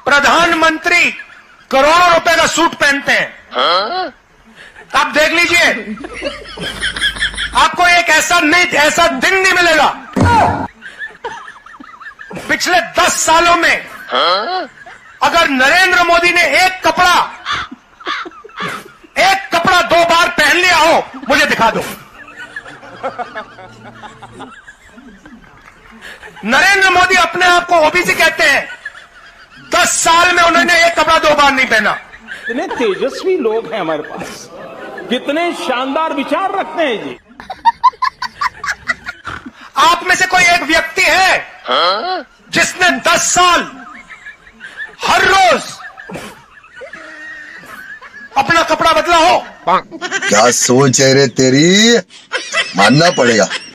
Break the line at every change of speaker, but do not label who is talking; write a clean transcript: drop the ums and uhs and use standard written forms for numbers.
प्रधानमंत्री करोड़ों रुपए का सूट पहनते हैं। आप देख लीजिए, आपको एक ऐसा दिन नहीं मिलेगा पिछले 10 सालों में अगर नरेंद्र मोदी ने एक कपड़ा 2 बार पहन लिया हो, मुझे दिखा दो। नरेंद्र मोदी अपने आप को ओबीसी कहते हैं, 10 साल में उन्होंने एक कपड़ा 2 बार नहीं पहना।
कितने तेजस्वी लोग हैं हमारे पास, कितने शानदार विचार रखते हैं जी।
आप में से कोई एक व्यक्ति है जिसने 10 साल हर रोज अपना कपड़ा बदला हो?
क्या सोच है रे तेरी, मानना पड़ेगा।